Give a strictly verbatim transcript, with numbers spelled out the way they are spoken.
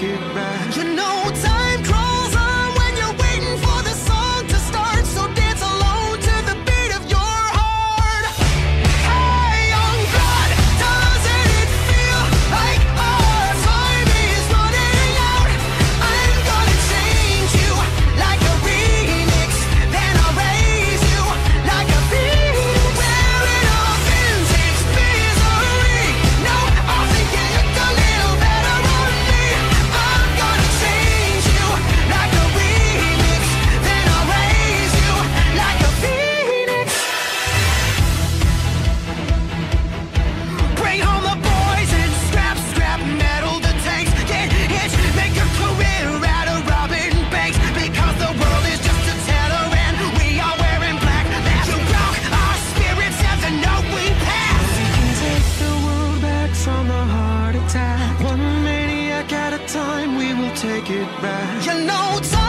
take it back. You know time crawls on when you're waiting for the song to start, so dance alone to the beat of your heart. Hey, young blood, doesn't it feel like our time is running out? I'm gonna change you like a remix, then I'll raise you like a phoenix. Wearing a vintage misery, no, I'll think you look a little better on me. I'm gonna change you like a remix, then I'll raise you like a phoenix. Bring home the boys and scrap, scrap metal the tanks. Get hitched, make a career out of robbing banks, because the world is just a teller and we are wearing black. That you broke our spirits as a note we pass. We can take the world back from the heart attack. One maniac at a time, we will take it back. You know time